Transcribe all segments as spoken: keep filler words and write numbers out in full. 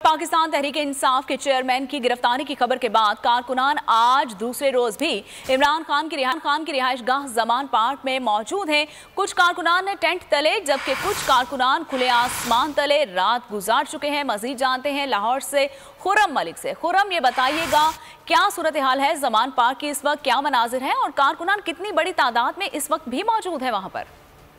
पाकिस्तान तहरीक इंसाफ के चेयरमैन की गिरफ्तारी की खबर के बाद कारकुनान आज दूसरे रोज भी इमरान खान की रिहाई खान की रिहाइशगाह जमान पार्क में मौजूद हैं। कुछ कारकुनान ने टेंट तले जबकि कुछ कारकुनान खुले आसमान तले रात गुजार चुके हैं। मजीद जानते हैं लाहौर से खुर्रम मलिक से। खुर्रम, ये बताइएगा क्या सूरत हाल है, जमान पार्क की इस वक्त क्या मनाजिर है और कारकुनान कितनी बड़ी तादाद में इस वक्त भी मौजूद है वहां पर?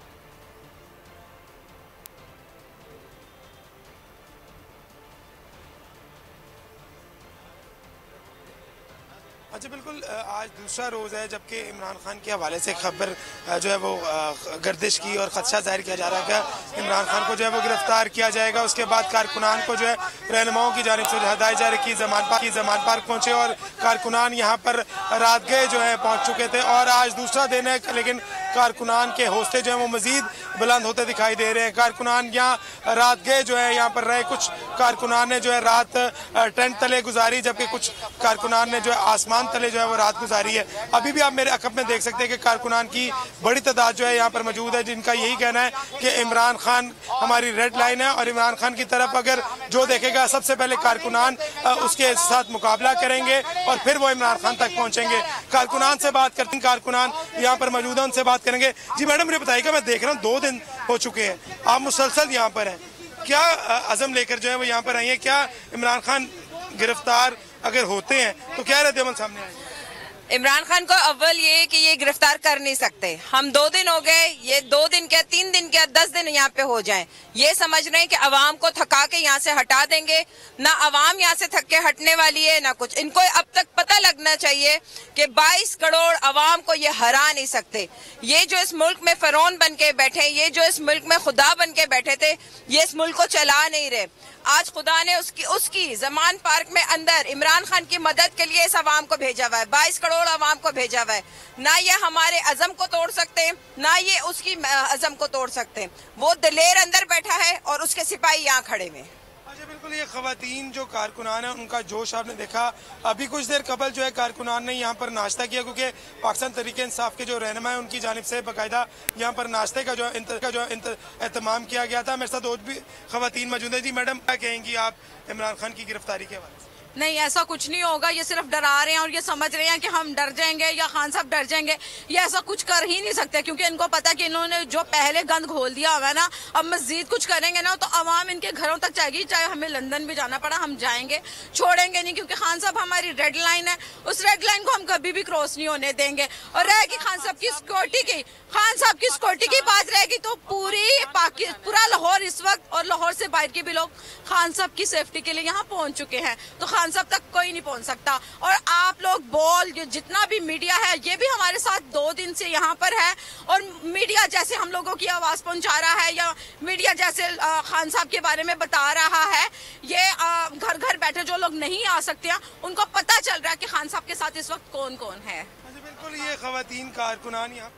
अच्छा, बिल्कुल आज दूसरा रोज़ है जबकि इमरान खान के हवाले से खबर जो है वो गर्दिश की और ख़दशा जाहिर किया जा रहा है कि इमरान खान को जो है वो गिरफ्तार किया जाएगा। उसके बाद कारकुनान को जो है रहनुमाओं की जानिब से हदायत जारी की जमान पार्क की जमान पार्क पहुँचे और कारकुनान यहाँ पर रात गए जो है पहुँच चुके थे और आज दूसरा दिन है, लेकिन कारकुनान के हौसले जो है वो मजीद बुलंद होते दिखाई दे रहे हैं। कारकुनान यहाँ रात गए जो है यहाँ पर रहे, कुछ कारकुनान ने जो है रात टेंट तले गुजारी जबकि कुछ कारकुनान ने जो है आसमान तले जो है वो रात गुजारी है। अभी भी आप मेरे अकब में देख सकते हैं कि कारकुनान की बड़ी तादाद जो है यहाँ पर मौजूद है, जिनका यही कहना है कि इमरान खान हमारी रेड लाइन है और इमरान खान की तरफ अगर जो देखेगा सबसे पहले कारकुनान उसके साथ मुकाबला करेंगे और फिर वो इमरान खान तक पहुँचेंगे। कारकुनान से बात करते हैं, कारकुनान यहाँ पर मौजूद है, उनसे बात करेंगे। जी मैडम, मुझे बताइएगा, मैं देख रहा हूँ दो दिन हो चुके हैं, आप मुसलसल यहाँ पर हैं, क्या अज़म लेकर जो है वो यहाँ पर आई है? क्या इमरान खान गिरफ्तार अगर होते हैं तो क्या रद्द-ए-अमल सामने आएगा? इमरान खान को अव्वल ये कि ये गिरफ्तार कर नहीं सकते। हम दो दिन हो गए, ये दो दिन क्या तीन दिन क्या दस दिन यहाँ पे हो जाएं, ये समझ रहे हैं कि अवाम को थका के यहाँ से हटा देंगे। ना अवाम यहाँ से थक के हटने वाली है ना कुछ। इनको अब तक पता लगना चाहिए कि बाईस करोड़ अवाम को ये हरा नहीं सकते। ये जो इस मुल्क में फरौन बन के बैठे, ये जो इस मुल्क में खुदा बन के बैठे थे, ये इस मुल्क को चला नहीं रहे। आज खुदा ने उसकी उसकी जमान पार्क में अंदर इमरान खान की मदद के लिए इस अवाम को भेजा हुआ है, बाईस करोड़ अवाम को भेजा हुआ है। ना ये हमारे अज़म को तोड़ सकते, ना ये उसकी अज़म को तोड़ सकते। वो दिलेर अंदर बैठा है और उसके सिपाही यहाँ खड़े हुए। अच्छा, बिल्कुल, ये खवातीन जो कारकुनान है उनका जोश आपने देखा। अभी कुछ देर कबल जो है कारकुनान ने यहाँ पर नाश्ता किया, क्योंकि पाकिस्तान तहरीक इंसाफ के जो रहनुमा है उनकी जानिब से बाकायदा यहाँ पर नाश्ते का जो का जो एहतमाम किया गया था। मेरे साथ और भी खवातीन मौजूद है। जी मैडम, क्या कहेंगी आप इमरान खान की गिरफ्तारी के हवाले से? नहीं, ऐसा कुछ नहीं होगा। ये सिर्फ डरा रहे हैं और ये समझ रहे हैं कि हम डर जाएंगे या खान साहब डर जाएंगे। ये ऐसा कुछ कर ही नहीं सकते, क्योंकि इनको पता कि इन्होंने जो पहले गंद घोल दिया हुआ है ना, अब मजीद कुछ करेंगे ना तो अवाम इनके घरों तक जाएगी। चाहे हमें लंदन भी जाना पड़ा, हम जाएंगे, छोड़ेंगे नहीं, क्योंकि खान साहब हमारी रेड लाइन है। उस रेड लाइन को हम कभी भी क्रॉस नहीं होने देंगे। और रहेगी खान साहब की सिक्योरिटी की खान साहब की सिक्योरिटी की बात रहेगी तो पूरी पूरा लाहौर इस वक्त और लाहौर से बाहर के भी लोग खान साहब की सेफ्टी के लिए यहाँ पहुंच चुके हैं, तो खान साहब तक कोई नहीं पहुंच सकता। और आप लोग बोल जितना भी मीडिया है ये भी हमारे साथ दो दिन से यहाँ पर है और मीडिया जैसे हम लोगों की आवाज पहुंचा रहा है या मीडिया जैसे खान साहब के बारे में बता रहा है, ये घर घर बैठे जो लोग नहीं आ सकते हैं उनको पता चल रहा है कि खान साहब के साथ इस वक्त कौन कौन है। बिल्कुल, ये खवातीन कारकुनान यहाँ।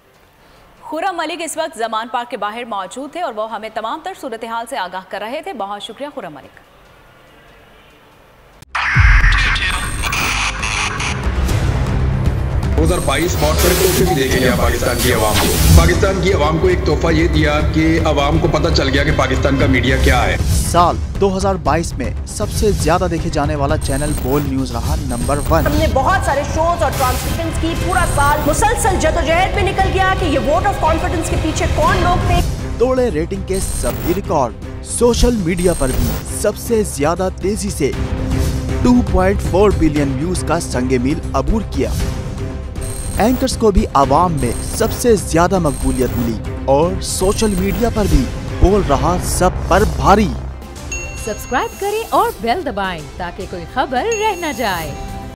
खुर्रम मलिक इस वक्त जमान पार्क के बाहर मौजूद थे और वो हमें तमाम तर सूरत हाल से आगाह कर रहे थे। बहुत शुक्रिया खुर्रम मलिक। दो हज़ार बाईस बहुत बड़े तोहफे भी देके गया पाकिस्तान की आवाम को। पाकिस्तान की आवाम को एक तोहफा ये दिया कि आवाम को पता चल गया कि पाकिस्तान का मीडिया क्या है। साल दो हज़ार बाईस में सबसे ज्यादा देखे जाने वाला चैनल बोल न्यूज रहा नंबर वन। हमने बहुत सारे शोज और ट्रांसमिशंस की, पूरा साल मुसलसल जदोजहद में निकल गया कि ये वोट ऑफ कॉन्फिडेंस के पीछे कौन लोग थे। तोड़े रेटिंग के सभी रिकॉर्ड। सोशल मीडिया पर भी सबसे ज्यादा तेजी से दो पॉइंट चार बिलियन व्यूज का संगे मील अबूर किया। एंकर्स को भी आवाम में सबसे ज्यादा मकबूलियत मिली और सोशल मीडिया पर भी बोल रहा सब पर भारी। सब्सक्राइब करें और बेल दबाएं ताकि कोई खबर रह न जाए।